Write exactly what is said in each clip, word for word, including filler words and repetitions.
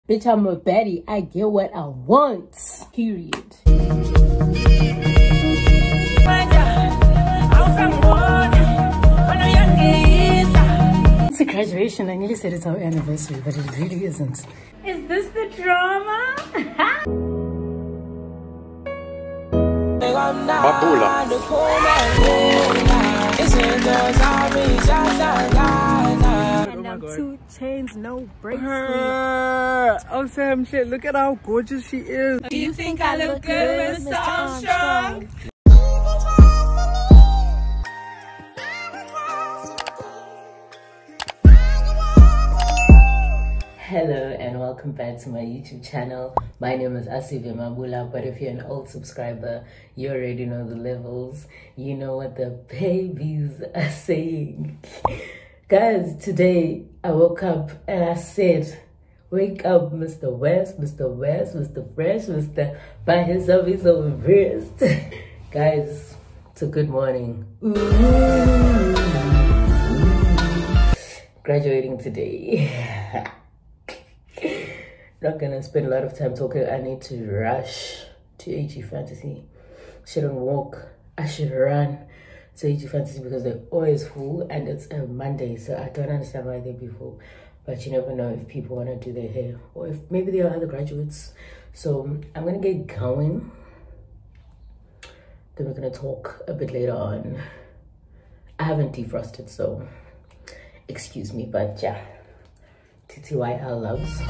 Bitch, I'm a baddie. I get what I want. Period. It's a graduation. I nearly said it's our anniversary, but it really isn't. Is this the drama? Mabula. And I'm two chains, no breaks. Oh, Sam, shit, look at how gorgeous she is. Do you think I look good with Mister Armstrong? Hello and welcome back to my YouTube channel. My name is Asivemabula, but if you're an old subscriber, you already know the levels. You know what the babies are saying. Guys, today I woke up and I said, wake up, Mister West, Mister West, Mister Fresh, Mister By himself, he's so embarrassed. Guys, it's a good morning. Ooh. Graduating today. Not gonna spend a lot of time talking. I need to rush to A G Fantasy. Shouldn't walk. I should run to A G Fantasy because they're always full and it's a Monday, so I don't understand why they'd be full. But you never know if people want to do their hair or if maybe there are other graduates. So I'm gonna get going. Then we're gonna talk a bit later on. I haven't defrosted, so excuse me, but yeah. T T Y L loves.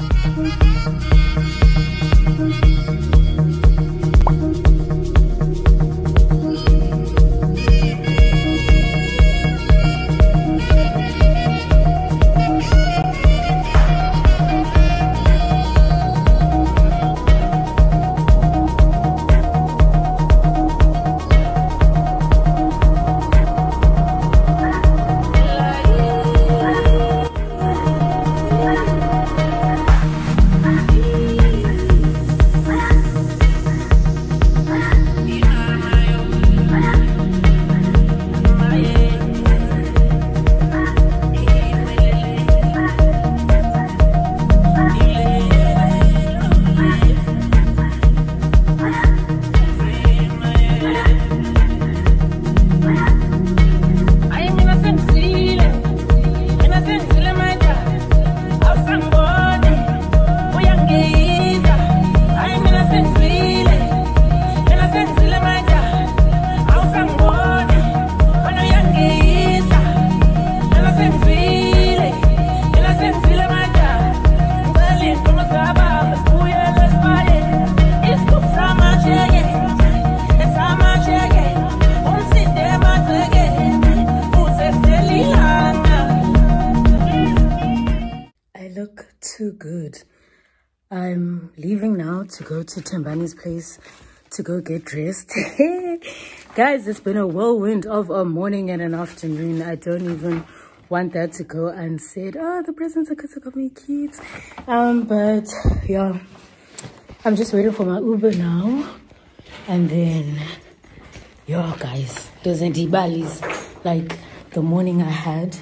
Too good. I'm leaving now to go to Thembani's place to go get dressed. Guys, it's been a whirlwind of a morning and an afternoon. I don't even want that to go unsaid. Oh, the presents are because I got me kids. Um, but yeah, I'm just waiting for my Uber now. And then, yo, guys, those antibalis, like the morning I had.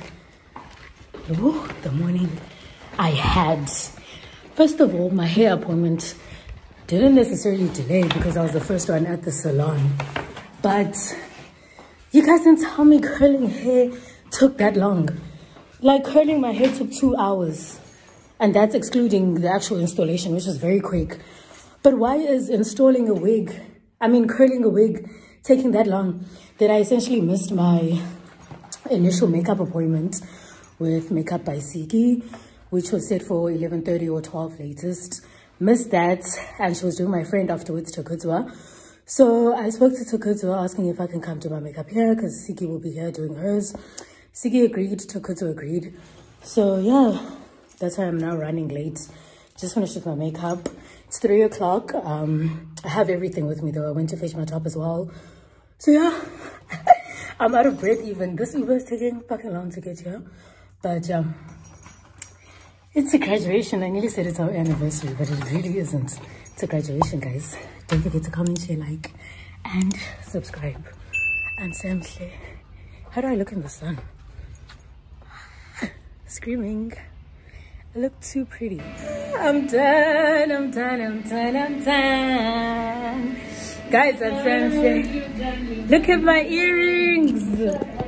Oh, the morning I had. First of all, my hair appointment didn't necessarily delay because I was the first one at the salon. But you guys didn't tell me curling hair took that long. Like curling my hair took two hours. And that's excluding the actual installation, which was very quick. But why is installing a wig, I mean curling a wig, taking that long? That I essentially missed my initial makeup appointment with Makeup by Siki, which was set for eleven thirty or twelve latest. Missed that, and she was doing my friend afterwards, Capcut. So I spoke to Capcut asking if I can come do my makeup here, because Siki will be here doing hers. Siki agreed, Capcut agreed. So yeah, that's why I'm now running late. Just finished with my makeup. It's three o'clock. Um, I have everything with me though. I went to fetch my top as well. So yeah, I'm out of breath even. This Uber is taking fucking long to get here. But yeah. It's a graduation. I nearly said it's our anniversary, but it really isn't. It's a graduation, guys. Don't forget to comment, share, like, and subscribe. And Sam, how do I look in the sun? Screaming. I look too pretty. I'm done, I'm done, I'm done, I'm done. Guys, I'm done. Look at my earrings.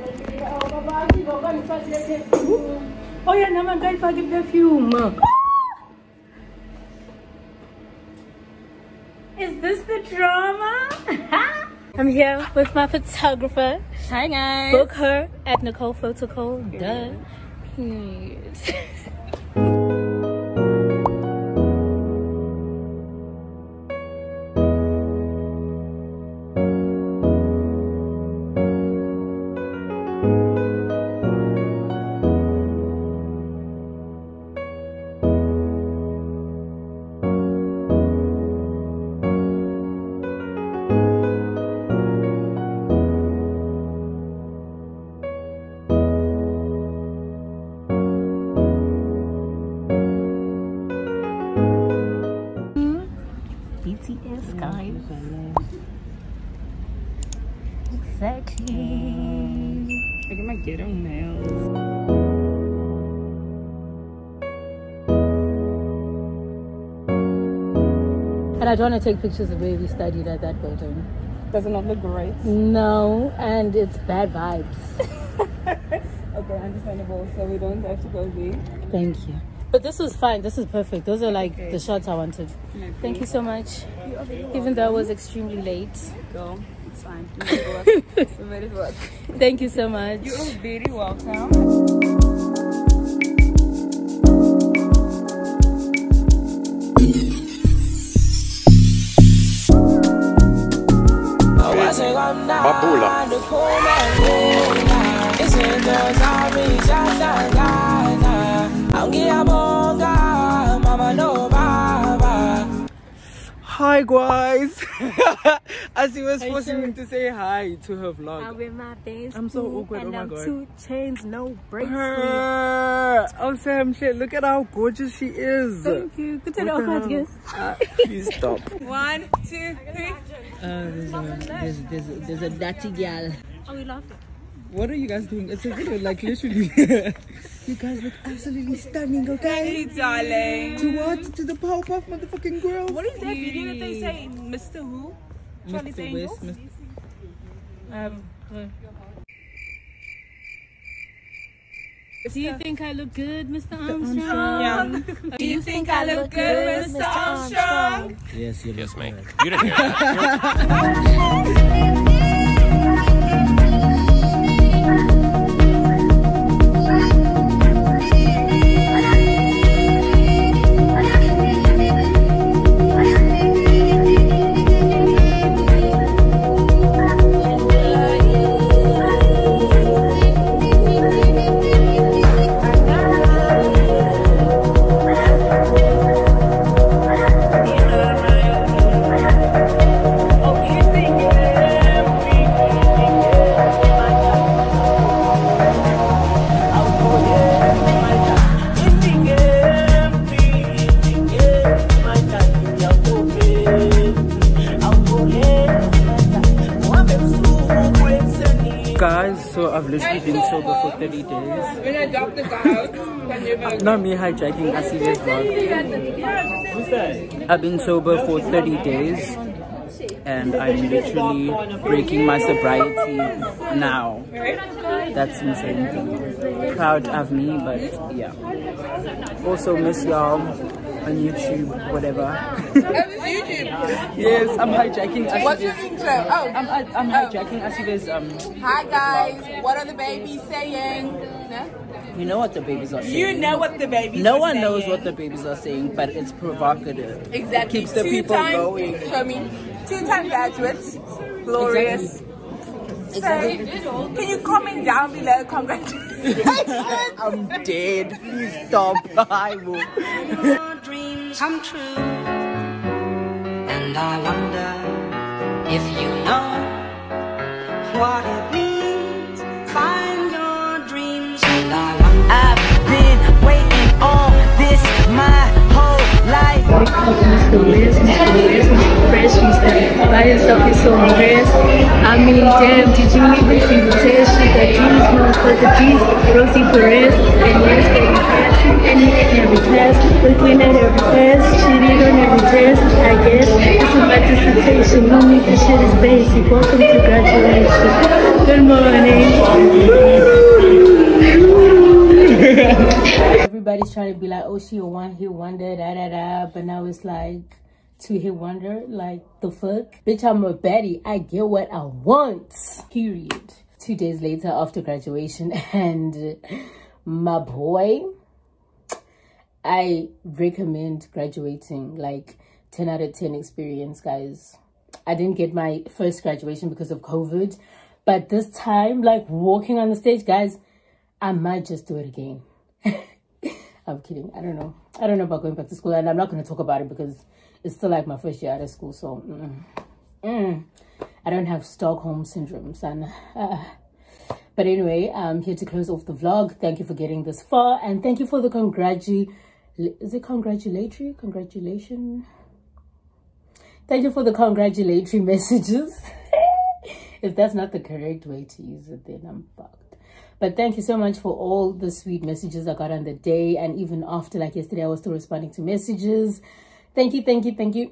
Oh yeah, now I'm going for the perfume. Is this the drama? I'm here with my photographer. Hi guys. Book her at Nicole Photocole. Duh. Period. B T S guys. Exactly. Look at my ghetto nails. And I don't want to take pictures of where we studied at that building. Does it not look great? No, and it's bad vibes. Okay, understandable. So we don't have to go there. Thank you. But this was fine. This is perfect. Those are like Okay. the shots I wanted. Okay. Thank you so much. Even though I was extremely late. Go. It's fine. We made it work. We made it work. Thank you so much. You are very welcome. Mabula. Hi guys. Asive was forcing me to say hi to her vlog. I'm in my base. I'm so awkward. And Oh my I'm god. two chains, no breaks. Her. Oh Sam, shit, look at how gorgeous she is. Thank you. Good to What know the you. hell? Uh, please stop. One, two, three. Uh, there's, a, there's, there's, there's a dirty gal. Are we laughing? What are you guys doing? It's a video, like literally. You guys look absolutely stunning, okay? Hey, darling. To what? To the Powerpuff motherfucking girls. What is that video that they say, Mister Who? Charlie's Mister Angels? West, Mister Um, do you think I look good, Mister Armstrong? Yeah. Do you think I look good, Mister Armstrong? Yes, you Yes, mate. You didn't hear that. Guys, so I've literally been sober for thirty days. When I drop the house, Not me hijacking Asive's vlog. I've been sober for thirty days and I'm literally breaking my sobriety now. That's insane. Proud of me, but yeah. Also miss y'all on YouTube, whatever. YouTube. Yes, I'm hijacking What's your Asive's. intro? Oh, I'm, I'm hijacking Asive's um. hi guys. What are the babies saying? No? You know what the babies are saying. You know what the babies No are one saying. knows what the babies are saying, but it's provocative. Exactly. Keeps the Two people time, going. Show me. Two-time graduates. Glorious. Exactly. So, can you comment down below? Congratulations. I'm dead. Please stop. I will. Dreams come true, and I wonder if you know what it means. Find your dreams, and I wonder. I've been waiting on this my whole life. Mister Liz, Mister Liz, Mister Fresh, Mister By yourself is so impressed. I mean, damn, did you even see the test? She got G's, motherfucker G's, Rosie Perez, and Liz, baby Perez. any and every class, looking at every class, cheating on every test. I guess it's about dissertation. Homie, this shit is basic. Welcome to graduation. Good morning. Everybody's trying to be like, oh, she a one hit wonder, da da da, but now it's like two hit wonder. Like, the fuck, bitch, I'm a baddie. I get what I want, period. Two days later after graduation, and my boy, I recommend graduating. Like, ten out of ten experience, guys. I didn't get my first graduation because of COVID, but this time, like, walking on the stage, guys, I might just do it again. I'm kidding. I don't know. I don't know about going back to school, and I'm not going to talk about it because it's still like my first year out of school. So mm, mm, I don't have Stockholm syndrome, son. Uh, but anyway, I'm here to close off the vlog. Thank you for getting this far, and thank you for the congratu is it congratulatory congratulation thank you for the congratulatory messages. If that's not the correct way to use it, then I'm fucked. But thank you so much for all the sweet messages I got on the day, and even after, like yesterday, I was still responding to messages. Thank you, thank you, thank you.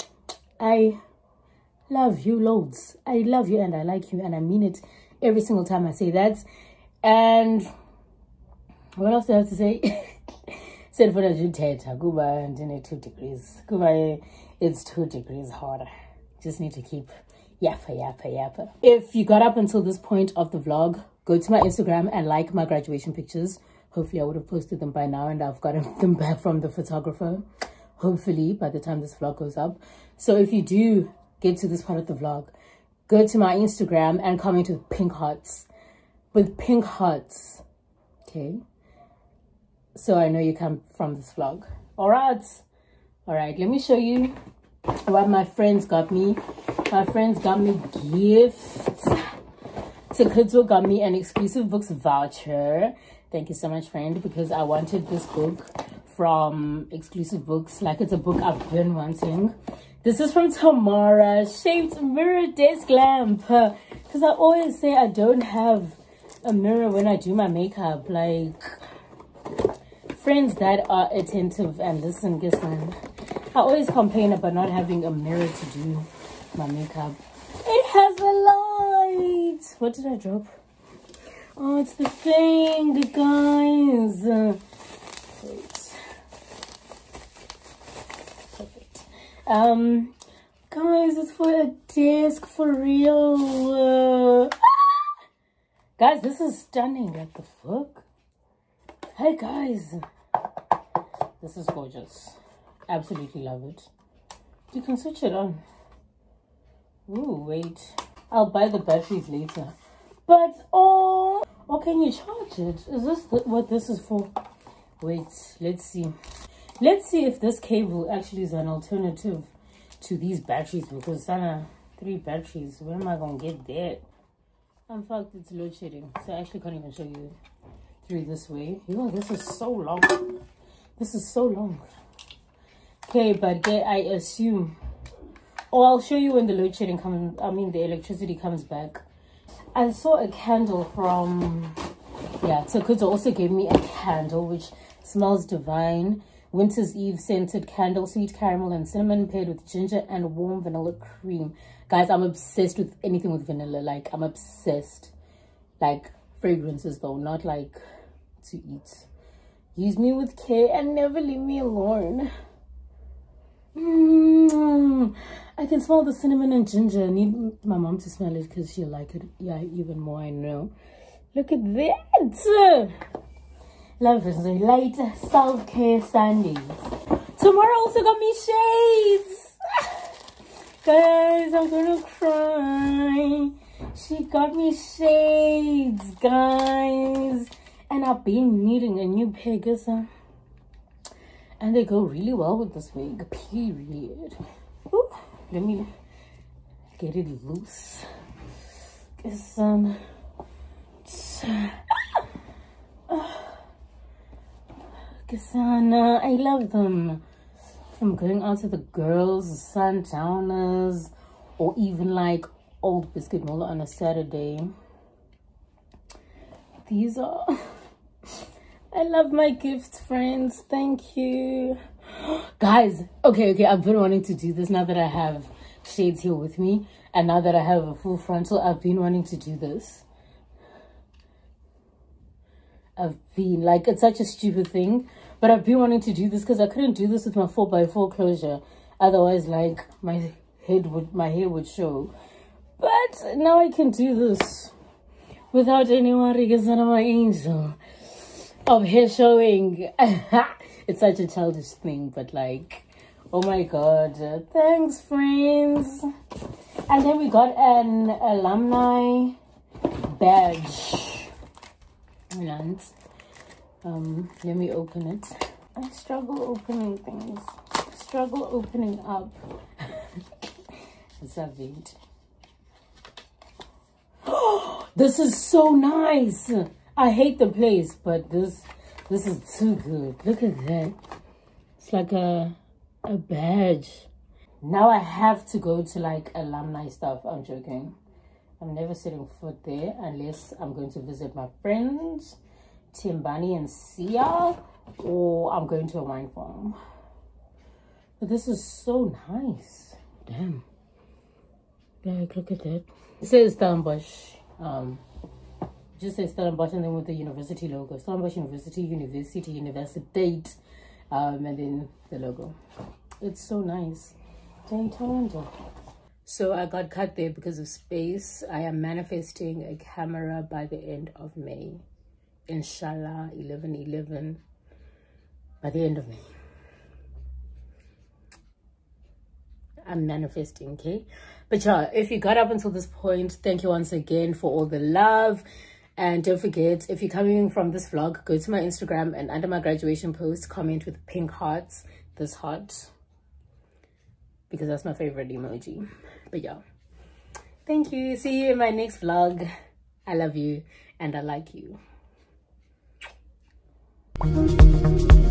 I love you loads. I love you and I like you, and I mean it every single time I say that. And what else do I have to say? Said for the Kuba and two degrees. Kuba, it's two degrees hotter. Just need to keep yappa yappa yappa. If you got up until this point of the vlog, go to my Instagram and like my graduation pictures. Hopefully I would have posted them by now and I've gotten them back from the photographer. Hopefully by the time this vlog goes up. So if you do get to this part of the vlog, go to my Instagram and comment with pink hearts. With pink hearts. Okay. So I know you come from this vlog. Alright. Alright, let me show you what my friends got me. My friends got me gifts. Capcut got me an exclusive books voucher. Thank you so much, friend, because I wanted this book from Exclusive Books. Like, it's a book I've been wanting. This is from Tamara, shaped mirror desk lamp. Because I always say I don't have a mirror when I do my makeup. Like, friends that are attentive and listen, guess what? I always complain about not having a mirror to do my makeup. It has a light. What did I drop? Oh, it's the thing, guys. Uh, wait. Perfect. Um, guys, it's for a desk for real. Uh, guys, this is stunning. What the fuck? Hey, guys. This is gorgeous. Absolutely love it. You can switch it on. Ooh, wait. I'll buy the batteries later. But, oh, or can you charge it? Is this the, what this is for? Wait, let's see. Let's see if this cable actually is an alternative to these batteries. Because, Sana, three batteries. Where am I going to get that? I'm fucked. It's load shedding. So I actually can't even show you through this way. Yo, this is so long. This is so long. Okay, but there I assume. Oh, I'll show you when the load shedding comes. I mean, the electricity comes back. I saw a candle from, yeah, Capcut also gave me a candle which smells divine. Winter's Eve scented candle, sweet caramel and cinnamon paired with ginger and warm vanilla cream. Guys, I'm obsessed with anything with vanilla. Like, I'm obsessed. Like, fragrances though, not like to eat. Use me with care and never leave me alone. Mm, I can smell the cinnamon and ginger. I need my mom to smell it because she'll like it, yeah, even more, I know. Look at that. Love is a light self-care Sundays. Tomorrow also got me shades. Guys, I'm gonna cry. She got me shades, guys. And I've been needing a new pair, guys. And they go really well with this wig, period. Ooh, let me get it loose. Guess, um, Kasana, I love them. From going out to the girls, sundowners, or even like Old Biscuit Mola on a Saturday. These are, I love my gifts, friends. Thank you. Guys, okay, okay, I've been wanting to do this now that I have shades here with me. And now that I have a full frontal, I've been wanting to do this. I've been, like, it's such a stupid thing. But I've been wanting to do this because I couldn't do this with my four by four closure. Otherwise, like, my head would, my hair would show. But now I can do this without anyone because I'm my angel of hair showing. It's such a childish thing, but like, oh my god, thanks, friends. And then we got an alumni badge. And um let me open it. I struggle opening things. Struggle opening up. It's a vid. This is so nice. I hate the place, but this this is too good. Look at that. It's like a a badge. Now I have to go to like alumni stuff. I'm joking. I'm never setting foot there unless I'm going to visit my friends, Thembani and Sia, or I'm going to a wine farm. But this is so nice. Damn. Like, look at that. It says Stellenbosch. Um, just says Stellenbosch and then with the university logo. Stellenbosch University, University, University, um, and then the logo. It's so nice. So I got cut there because of space. I am manifesting a camera by the end of May. Inshallah, eleven eleven. By the end of May. I'm manifesting, okay? But yeah, if you got up until this point, thank you once again for all the love. And don't forget, if you're coming from this vlog, go to my Instagram and under my graduation post, comment with pink hearts, this heart, because that's my favorite emoji. But yeah, thank you. See you in my next vlog. I love you and I like you.